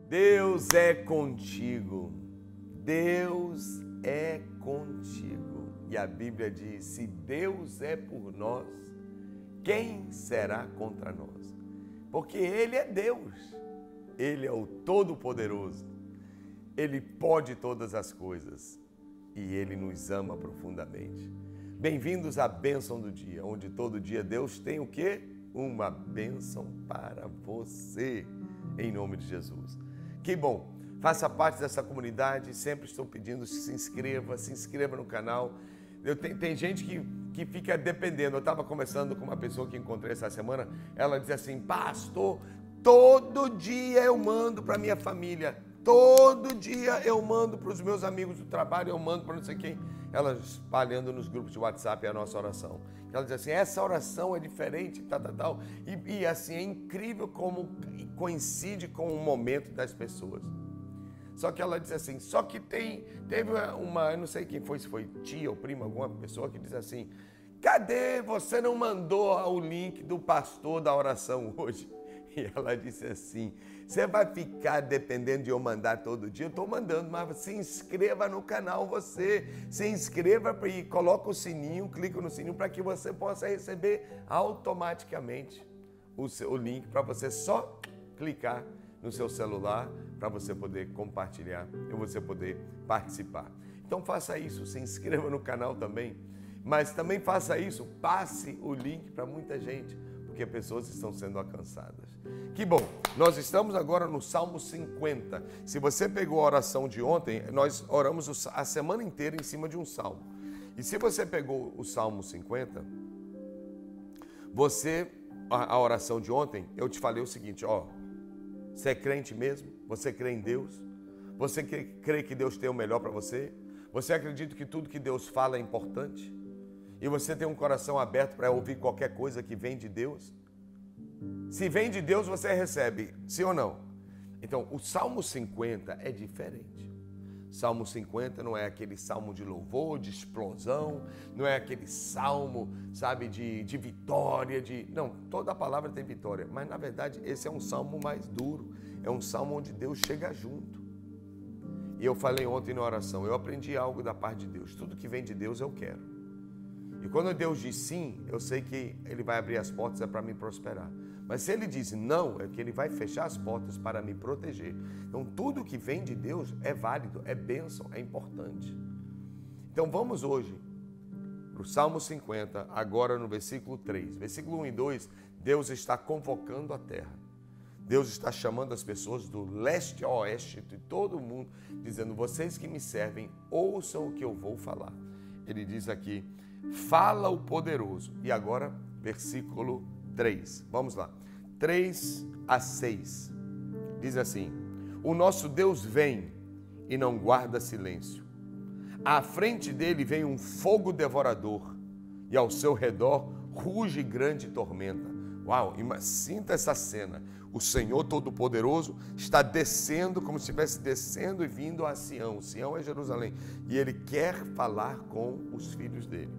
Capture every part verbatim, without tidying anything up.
Deus é contigo. Deus é contigo. E a Bíblia diz, se Deus é por nós, quem será contra nós? Porque Ele é Deus. Ele é o Todo-Poderoso. Ele pode todas as coisas. E Ele nos ama profundamente. Bem-vindos à bênção do dia, onde todo dia Deus tem o quê? Uma bênção para você, em nome de Jesus. Que bom, faça parte dessa comunidade, sempre estou pedindo, se inscreva, se inscreva no canal. Eu tenho, tem gente que, que fica dependendo, eu estava conversando com uma pessoa que encontrei essa semana, ela dizia assim, pastor, todo dia eu mando para minha família, todo dia eu mando para os meus amigos do trabalho, eu mando para não sei quem. Ela espalhando nos grupos de WhatsApp a nossa oração. Ela diz assim, essa oração é diferente, tal, tal, tal. E, e assim, é incrível como coincide com o momento das pessoas. Só que ela diz assim, só que tem, teve uma, eu não sei quem foi, se foi tia ou prima, alguma pessoa que diz assim, cadê, você não mandou o link do pastor da oração hoje? E ela disse assim, você vai ficar dependendo de eu mandar todo dia? Eu estou mandando, mas se inscreva no canal você, se inscreva e coloca o sininho, clica no sininho para que você possa receber automaticamente o, seu, o link para você só clicar no seu celular para você poder compartilhar e você poder participar. Então faça isso, se inscreva no canal também, mas também faça isso, passe o link para muita gente, porque pessoas estão sendo alcançadas. Que bom, nós estamos agora no Salmo cinquenta. Se você pegou a oração de ontem, nós oramos a semana inteira em cima de um salmo. E se você pegou o Salmo cinquenta, você, a, a oração de ontem, eu te falei o seguinte, ó, você é crente mesmo? Você crê em Deus? Você crê que Deus tem o melhor para você? Você acredita que tudo que Deus fala é importante? E você tem um coração aberto para ouvir qualquer coisa que vem de Deus? Se vem de Deus, você recebe, sim ou não? Então, o Salmo cinquenta é diferente. Salmo cinquenta não é aquele salmo de louvor, de explosão, não é aquele salmo, sabe, de, de vitória, de... Não, toda a palavra tem vitória, mas na verdade esse é um salmo mais duro, é um salmo onde Deus chega junto. E eu falei ontem na oração, eu aprendi algo da parte de Deus, tudo que vem de Deus eu quero. E quando Deus diz sim, eu sei que Ele vai abrir as portas é para me prosperar. Mas se Ele diz não, é que Ele vai fechar as portas para me proteger. Então tudo que vem de Deus é válido, é bênção, é importante. Então vamos hoje para o Salmo cinquenta, agora no versículo três. Versículo um e dois, Deus está convocando a terra. Deus está chamando as pessoas do leste a oeste, de todo mundo, dizendo, vocês que me servem, ouçam o que eu vou falar. Ele diz aqui, fala o poderoso. E agora, versículo três. Vamos lá. três a seis. Diz assim, o nosso Deus vem e não guarda silêncio. À frente dele vem um fogo devorador e ao seu redor ruge grande tormenta. Uau, sinta essa cena. O Senhor Todo-Poderoso está descendo, como se estivesse descendo e vindo a Sião. Sião é Jerusalém. E ele quer falar com os filhos dele.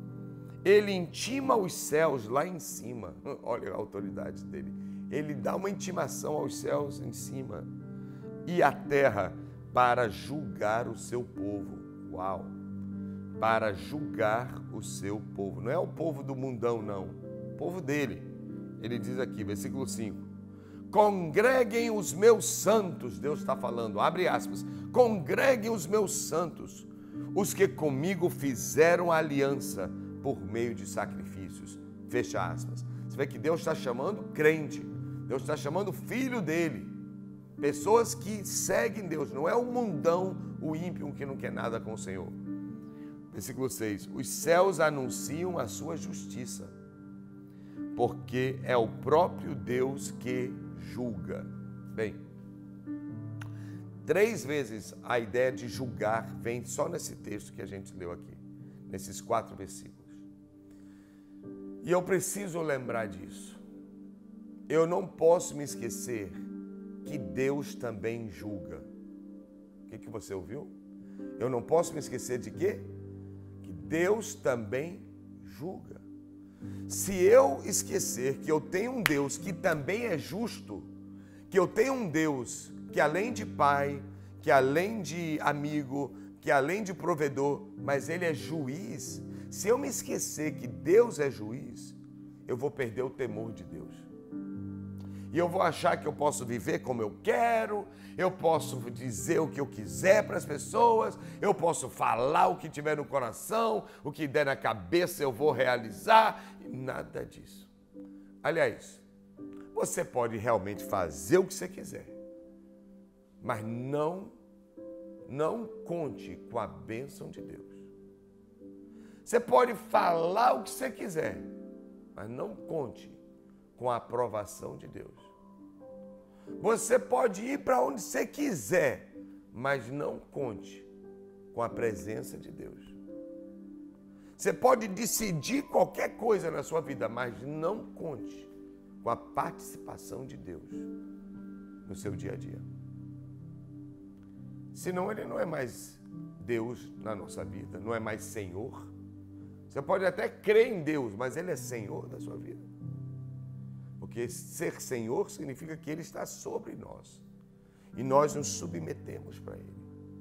Ele intima os céus lá em cima. Olha a autoridade dele. Ele dá uma intimação aos céus em cima. E a terra para julgar o seu povo. Uau! Para julgar o seu povo. Não é o povo do mundão, não. O povo dele. Ele diz aqui, versículo cinco. Congreguem os meus santos. Deus está falando, abre aspas. Congreguem os meus santos, os que comigo fizeram aliança por meio de sacrifícios. Fecha aspas. Você vê que Deus está chamando crente. Deus está chamando filho dele. Pessoas que seguem Deus. Não é o mundão, o ímpio que não quer nada com o Senhor. Versículo seis. Os céus anunciam a sua justiça, porque é o próprio Deus que julga. Bem, três vezes a ideia de julgar vem só nesse texto que a gente leu aqui, nesses quatro versículos. E eu preciso lembrar disso. Eu não posso me esquecer que Deus também julga. O que, que você ouviu? Eu não posso me esquecer de quê? Que Deus também julga. Se eu esquecer que eu tenho um Deus que também é justo, que eu tenho um Deus que além de pai, que além de amigo, que além de provedor, mas ele é juiz. Se eu me esquecer que Deus é juiz, eu vou perder o temor de Deus. E eu vou achar que eu posso viver como eu quero, eu posso dizer o que eu quiser para as pessoas, eu posso falar o que tiver no coração, o que der na cabeça eu vou realizar, e nada disso. Aliás, você pode realmente fazer o que você quiser, mas não, não conte com a bênção de Deus. Você pode falar o que você quiser, mas não conte com a aprovação de Deus. Você pode ir para onde você quiser, mas não conte com a presença de Deus. Você pode decidir qualquer coisa na sua vida, mas não conte com a participação de Deus no seu dia a dia. Senão ele não é mais Deus na nossa vida, não é mais Senhor. Você pode até crer em Deus, mas ele é Senhor da sua vida. Porque ser Senhor significa que ele está sobre nós. E nós nos submetemos para ele.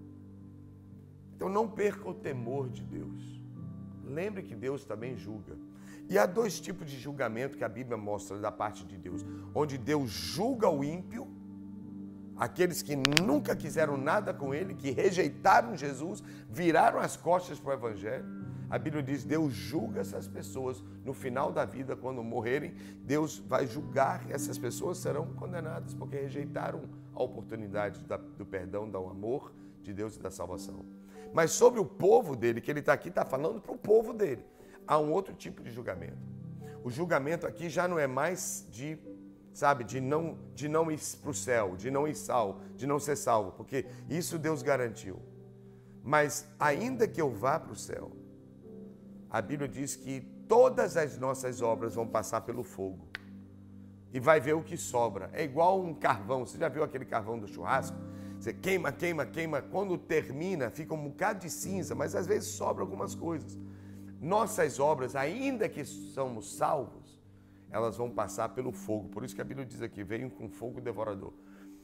Então não perca o temor de Deus. Lembre que Deus também julga. E há dois tipos de julgamento que a Bíblia mostra da parte de Deus. Onde Deus julga o ímpio, aqueles que nunca quiseram nada com ele, que rejeitaram Jesus, viraram as costas para o Evangelho. A Bíblia diz, Deus julga essas pessoas no final da vida, quando morrerem, Deus vai julgar e essas pessoas serão condenadas, porque rejeitaram a oportunidade do perdão, do amor de Deus e da salvação. Mas sobre o povo dele, que ele está aqui, está falando para o povo dele, há um outro tipo de julgamento. O julgamento aqui já não é mais de, sabe, de não, de não ir para o céu, de não ir salvo, de não ser salvo, porque isso Deus garantiu. Mas ainda que eu vá para o céu, a Bíblia diz que todas as nossas obras vão passar pelo fogo. E vai ver o que sobra. É igual um carvão. Você já viu aquele carvão do churrasco? Você queima, queima, queima. Quando termina, fica um bocado de cinza, mas às vezes sobra algumas coisas. Nossas obras, ainda que somos salvos, elas vão passar pelo fogo. Por isso que a Bíblia diz aqui, veio com fogo devorador.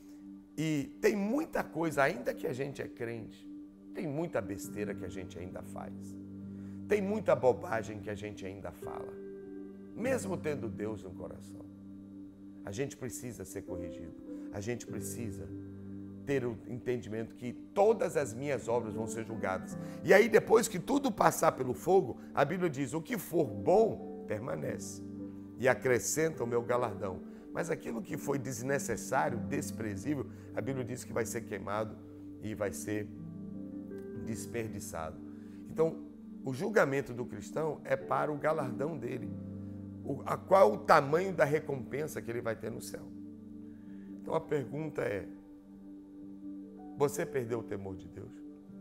E tem muita coisa, ainda que a gente é crente, tem muita besteira que a gente ainda faz. Tem muita bobagem que a gente ainda fala, mesmo tendo Deus no coração. A gente precisa ser corrigido, a gente precisa ter o entendimento que todas as minhas obras vão ser julgadas. E aí depois que tudo passar pelo fogo, a Bíblia diz, o que for bom, permanece. E acrescenta o meu galardão. Mas aquilo que foi desnecessário, desprezível, a Bíblia diz que vai ser queimado e vai ser desperdiçado. Então, o julgamento do cristão é para o galardão dele. O, a, qual o tamanho da recompensa que ele vai ter no céu? Então a pergunta é, você perdeu o temor de Deus?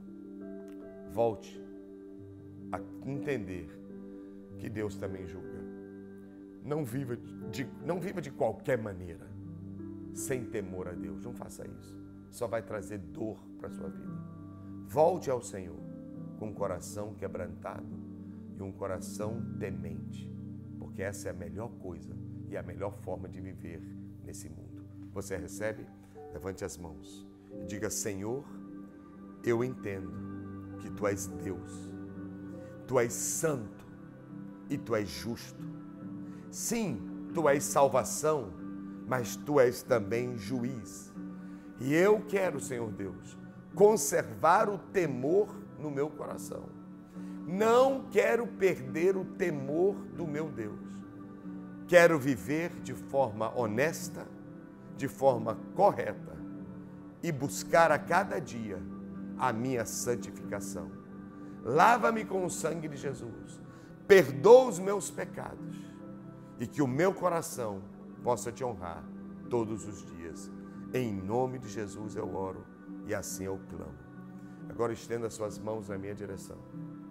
Volte a entender que Deus também julga. Não viva de, não viva de qualquer maneira, sem temor a Deus. Não faça isso. Só vai trazer dor para a sua vida. Volte ao Senhor com um coração quebrantado e um coração temente, porque essa é a melhor coisa e a melhor forma de viver nesse mundo. Você recebe? Levante as mãos e diga, Senhor, eu entendo que Tu és Deus, Tu és santo e Tu és justo. Sim, Tu és salvação, mas Tu és também juiz. E eu quero, Senhor Deus, conservar o temor no meu coração. Não quero perder o temor do meu Deus. Quero viver de forma honesta, de forma correta e buscar a cada dia a minha santificação. Lava-me com o sangue de Jesus. Perdoa os meus pecados e que o meu coração possa Te honrar todos os dias. Em nome de Jesus eu oro e assim eu clamo. Agora estenda suas mãos na minha direção.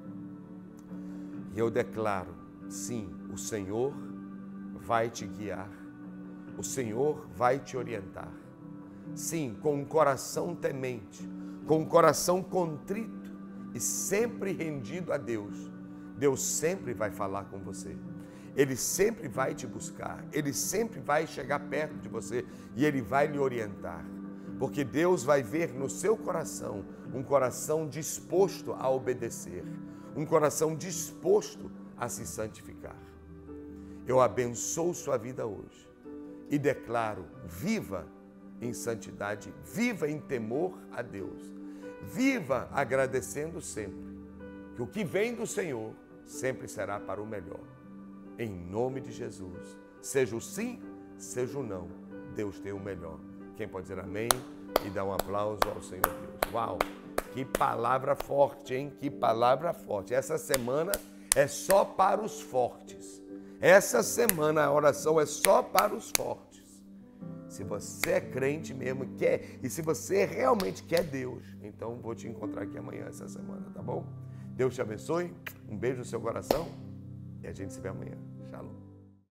E eu declaro, sim, o Senhor vai te guiar. O Senhor vai te orientar. Sim, com um coração temente, com um coração contrito e sempre rendido a Deus. Deus sempre vai falar com você. Ele sempre vai te buscar. Ele sempre vai chegar perto de você e Ele vai lhe orientar. Porque Deus vai ver no seu coração um coração disposto a obedecer, um coração disposto a se santificar. Eu abençoo sua vida hoje e declaro: viva em santidade, viva em temor a Deus, viva agradecendo sempre, que o que vem do Senhor sempre será para o melhor. Em nome de Jesus, seja o sim, seja o não, Deus tem o melhor. Quem pode dizer amém e dar um aplauso ao Senhor Deus? Uau, que palavra forte, hein? Que palavra forte. Essa semana é só para os fortes. Essa semana a oração é só para os fortes. Se você é crente mesmo, quer, e se você realmente quer Deus, então vou te encontrar aqui amanhã, essa semana, tá bom? Deus te abençoe, um beijo no seu coração e a gente se vê amanhã. Shalom.